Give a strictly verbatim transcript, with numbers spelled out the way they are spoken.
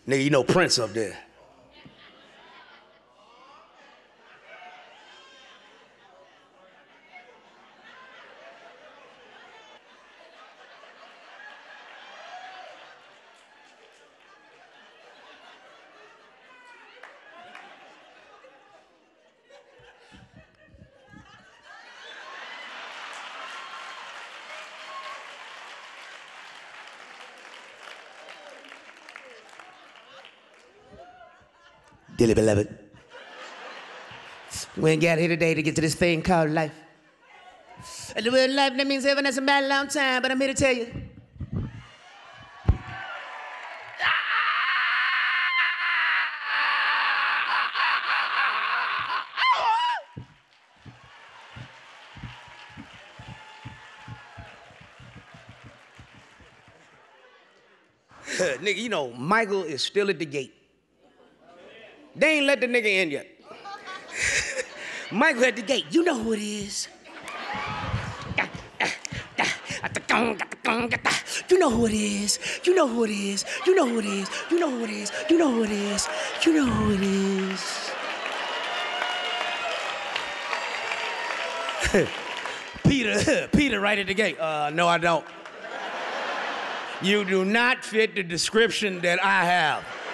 Nigga, you know Prince up there. Dearly beloved, we ain't got here today to get to this thing called life. And the word life, that means heaven, that's a bad long time, but I'm here to tell you. Nigga, you know, Michael is still at the gate. They ain't let the nigga in yet. Michael at the gate. You know who it is. You know who it is. You know who it is. You know who it is. You know who it is. You know who it is. You know who it is. Peter, Peter right at the gate. Uh, no, I don't. You do not fit the description that I have.